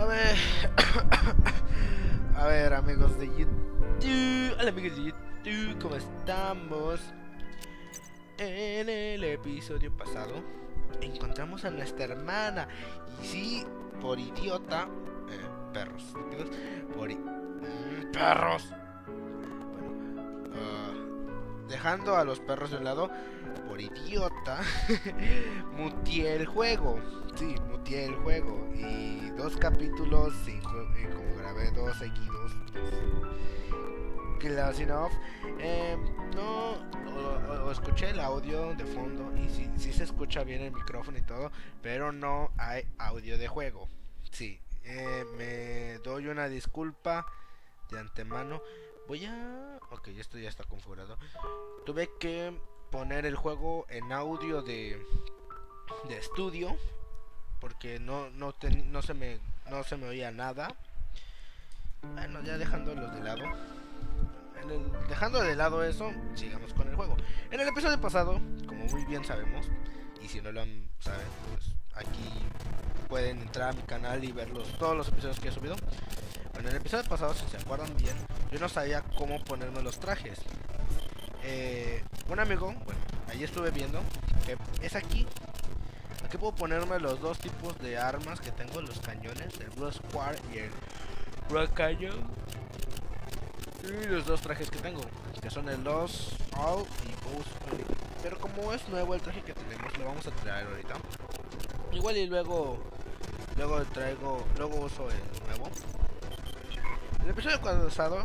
A ver, a ver, amigos de YouTube, hola amigos de YouTube, ¿cómo estamos? En el episodio pasado encontramos a nuestra hermana y sí, por idiota, perros estúpidos, perros. Bueno, dejando a los perros de un lado, por idiota, muteé el juego. Sí, muteé el juego y 2 capítulos sin juego, como grabé 2 seguidos, close enough. No, o escuché el audio de fondo y sí se escucha bien el micrófono y todo, pero no hay audio de juego. Sí, me doy una disculpa de antemano. Ok, esto ya está configurado. Tuve que poner el juego en audio de estudio porque no se me oía nada. Bueno, ya dejándolos de lado. Dejando de lado eso, sigamos con el juego. En el episodio pasado, como muy bien sabemos, y si no lo saben, pues aquí pueden entrar a mi canal y ver todos los episodios que he subido. Bueno, en el episodio pasado, si se acuerdan bien, yo no sabía cómo ponerme los trajes. Un amigo, bueno, ahí estuve viendo que es aquí. Aquí puedo ponerme los dos tipos de armas que tengo, los cañones, el Blue Square y el Red Canyon. Y los dos trajes que tengo, que son el Lost All y Ghost. Pero como es nuevo el traje que tenemos, lo vamos a traer ahorita. Igual y luego uso el nuevo. En el episodio pasado,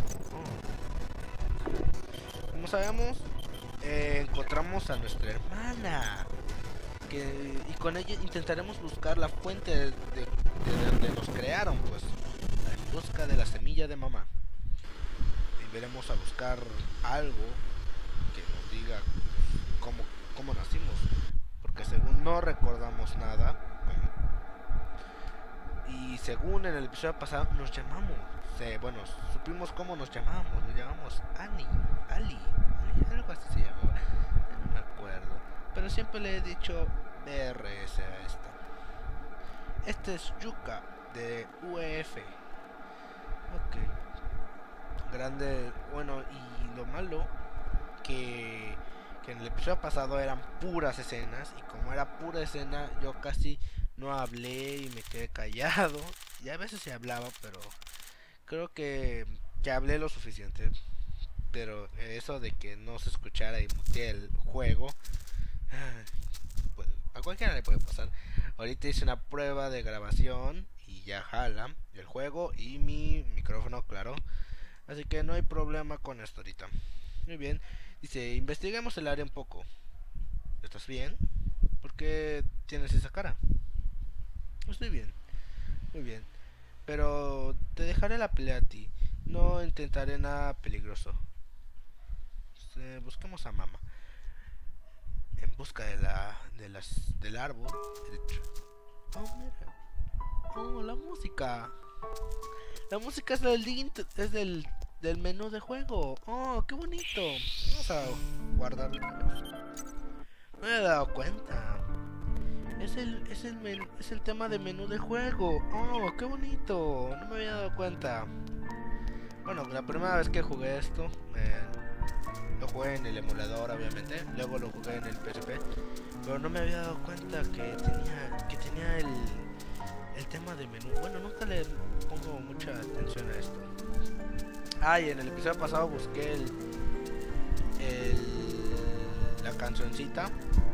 como sabemos, encontramos a nuestra hermana. Y con ella intentaremos buscar la fuente de donde nos crearon, pues, en busca de la semilla de mamá. Y veremos a buscar algo que nos diga cómo nacimos, porque según no recordamos nada, y según en el episodio pasado nos llamamos, bueno, supimos cómo nos llamamos Annie, Ali, algo así se llamaba, no me acuerdo. Pero siempre le he dicho BRS a esta. Este es Yuka de UEF. Ok. Grande. Bueno, y lo malo que en el episodio pasado eran puras escenas. Y como era pura escena, yo casi no hablé y me quedé callado. Y a veces se hablaba, pero creo que hablé lo suficiente. Pero eso de que no se escuchara y muteé el juego, pues, a cualquiera le puede pasar. Ahorita hice una prueba de grabación y ya jala el juego y mi micrófono, claro. Así que no hay problema con esto ahorita. Muy bien. Dice, investiguemos el área un poco. ¿Estás bien? ¿Por qué tienes esa cara? Estoy bien. Muy bien. Pero te dejaré la pelea a ti. No intentaré nada peligroso. Busquemos a mamá. En busca del árbol. Oh, mira. Oh, la música. La música es del menú de juego. Oh, qué bonito. Vamos a guardarlo. No me he dado cuenta. Es el tema de menú de juego. Oh, qué bonito. No me había dado cuenta. Bueno, la primera vez que jugué esto, lo jugué en el emulador, obviamente. Luego lo jugué en el PSP. Pero no me había dado cuenta que tenía el tema de menú. Bueno, nunca le pongo mucha atención a esto. Y en el episodio pasado busqué la cancioncita.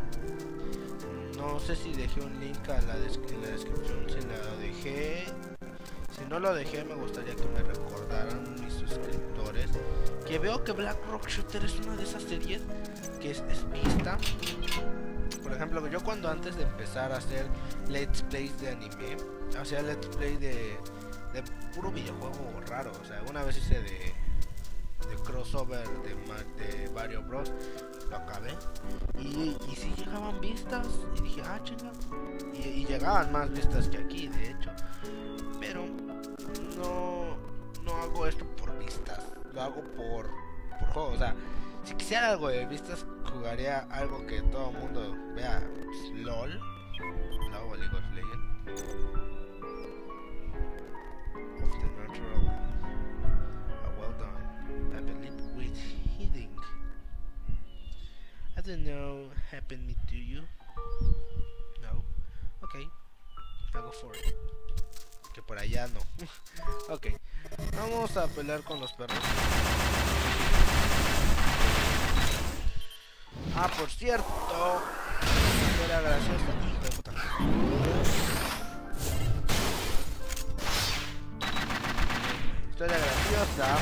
No sé si dejé un link en la descripción. Si la dejé, si no lo dejé, me gustaría que me recordaran mis suscriptores. Que veo que Black Rock Shooter es una de esas series que es vista. Por ejemplo, yo cuando antes de empezar a hacer let's plays de anime, hacía let's play de puro videojuego raro. O sea, una vez hice de crossover de Mario Bros. Lo acabé y sí llegaban vistas y dije, chinga, y llegaban más vistas que aquí, de hecho. Pero no hago esto por vistas, lo hago por juego. O sea, si quisiera algo de vistas, jugaría algo que todo el mundo vea, pues, LOL, League of Legends. don't know happen me to you. No. Okay. I'll go for it. Que por allá no. Ok. Vamos a pelear con los perros. Ah, por cierto. Era graciosa. Hijo de puta. Historia graciosa.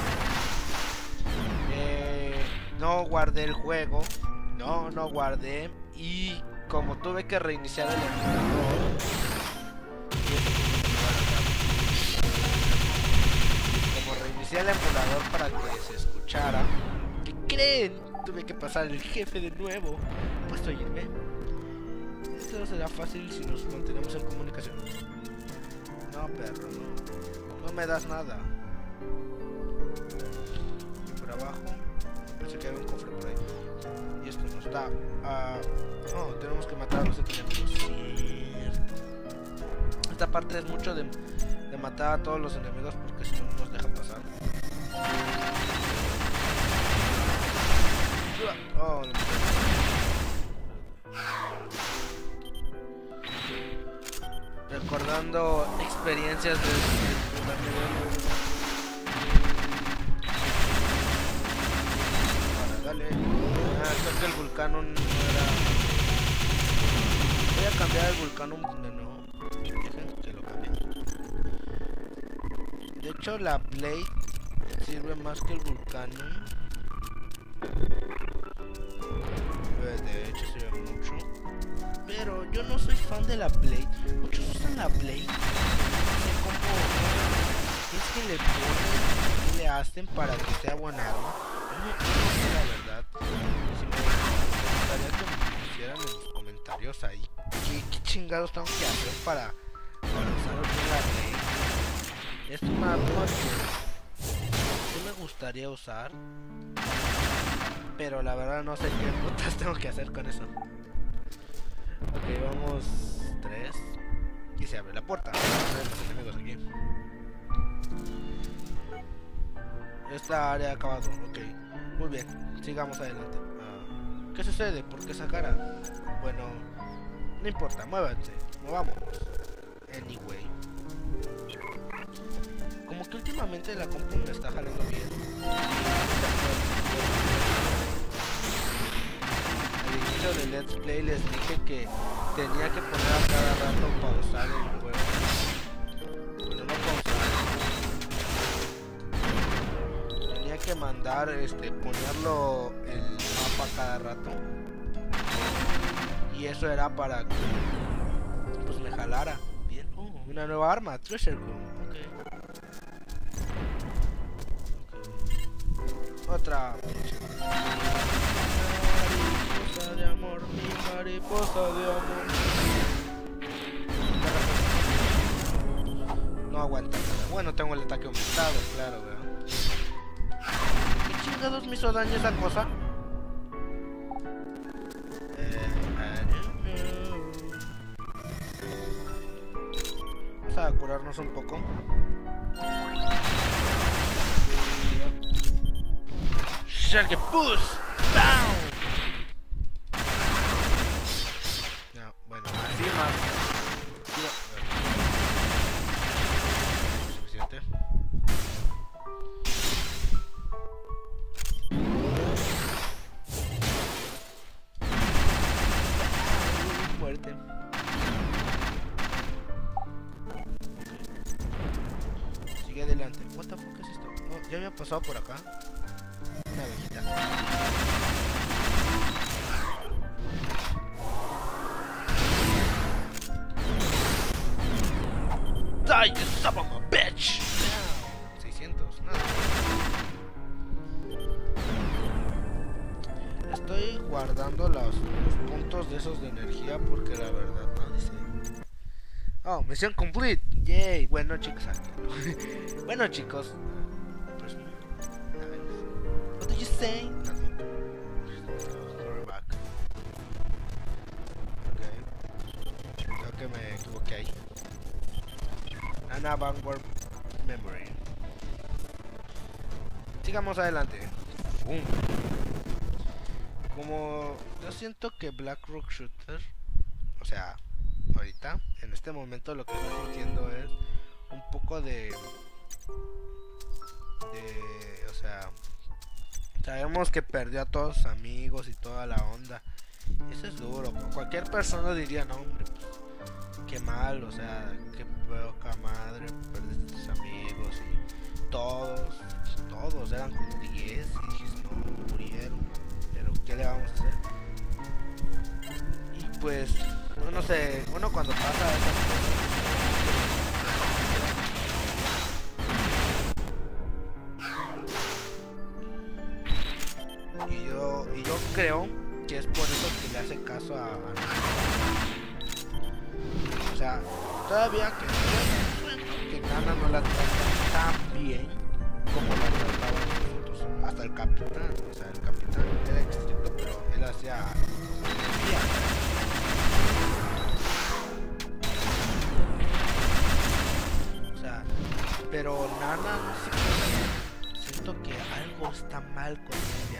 No guardé el juego. No guardé. Y como tuve que reiniciar el emulador. Como reinicié el emulador para que se escuchara. ¿Qué creen? Tuve que pasar el jefe de nuevo. Pues oírme. Esto será fácil si nos mantenemos en comunicación. No, perro, no. No me das nada. Por abajo. Pensé que había un cofre por ahí. Y esto no está. No, tenemos que matar a los enemigos. Cierto. Esta parte es mucho de matar a todos los enemigos porque si no nos dejan pasar. Oh, no. Recordando experiencias del primer nivel. Dale. Creo que el vulcano no era. Voy a cambiar el vulcano de nuevo. Dejen que lo cambie. De hecho, la Blade sirve más que el vulcano. De hecho, sirve mucho. Pero yo no soy fan de la Blade. Muchos usan la Blade. No sé cómo. Es que le ponen y le hacen para que sea buena arma. No sé la verdad. Si me gustaría que me pusieran en los comentarios ahí ¿qué chingados tengo que hacer para usar la Blade? Es una arma que me gustaría usar, pero la verdad no sé qué putas tengo que hacer con eso. Ok, vamos 3 y se abre la puerta. Hay los enemigos aquí. Esta área ha acabado, ok. Muy bien, sigamos adelante. ¿Qué sucede? ¿Por qué esa cara? Bueno, no importa, muévanse, movámonos. Anyway. Como que últimamente la compu me está jalando bien. Al inicio del Let's Play les dije que tenía que poner a cada rato pausar el juego. Bueno, no pausar. Tenía que mandar, ponerlo el mapa cada rato. Y eso era para que pues me jalara. Bien. Una nueva arma, Treasure Room. Otra. Mariposa de amor, mi mariposa de amor. No aguanta nada. Bueno, tengo el ataque aumentado, claro, ¿verdad? ¿Qué chingados me hizo daño esa cosa? Vamos a curarnos un poco. Shark Push! ¡Bam! No, bueno, así más. Suficiente. Muerte. Sigue adelante. What the fuck es esto? No, ya había pasado por acá. Una abejita. Die, you son of a bitch. 600, nada. Estoy guardando los puntos de esos de energía porque la verdad no dice. Oh, misión complete. Yay. Bueno, chicos. Bueno, chicos. Pues, what did you say? Nothing. Go back. Okay. Creo que me equivoqué ahí. Ana Vanguard Memory. Sigamos adelante. como yo siento que Black Rock Shooter, o sea, ahorita, en este momento lo que estoy sintiendo es un poco o sea, sabemos que perdió a todos sus amigos y toda la onda. Eso es duro. Cualquier persona diría, no, hombre, pues, qué mal, o sea, qué poca madre, perdiste tus amigos y todos eran como 10 y dijiste, no, murieron, pero ¿qué le vamos a hacer? Y pues, no sé, uno cuando pasa esas cosas, y yo creo que es por eso que le hace caso a o sea, todavía que Nana no la trata tan bien como la trataban nosotros. Hasta el capitán, o sea, el capitán era estricto, pero él hacía o sea, pero Nana no sé, siento que algo está mal con ella.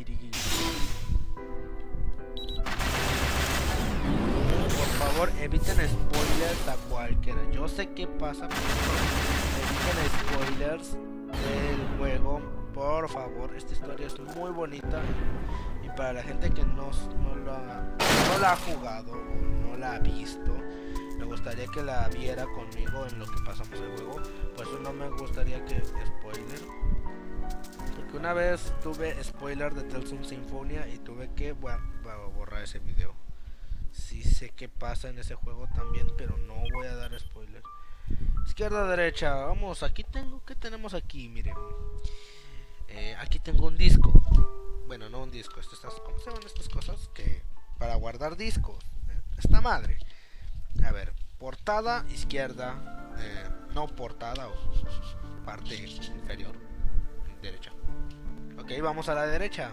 Por favor, eviten spoilers a cualquiera. Yo sé qué pasa, pero eviten spoilers del juego. Por favor, esta historia es muy bonita. Y para la gente que no la ha jugado o no la ha visto, me gustaría que la viera conmigo en lo que pasamos el juego. Por eso no me gustaría que spoiler. Porque una vez tuve spoiler de Tales of Symphonia y tuve que borrar ese video. Sí sé qué pasa en ese juego también, pero no voy a dar spoiler. Izquierda, derecha, vamos, aquí tengo, ¿qué tenemos aquí? Miren, aquí tengo un disco. Bueno, no un disco, ¿cómo se llaman estas cosas? Que para guardar discos, esta madre. A ver, portada izquierda, no portada o parte inferior, derecha. Ok, vamos a la derecha.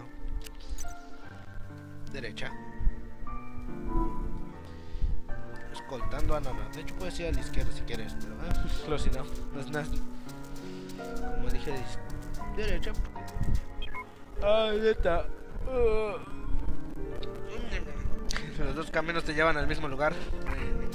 Derecha. Escoltando a Nana. De hecho puedes ir a la izquierda si quieres, pero close enough. No es nada. Como dije, derecha. Ay, neta. Los dos caminos te llevan al mismo lugar.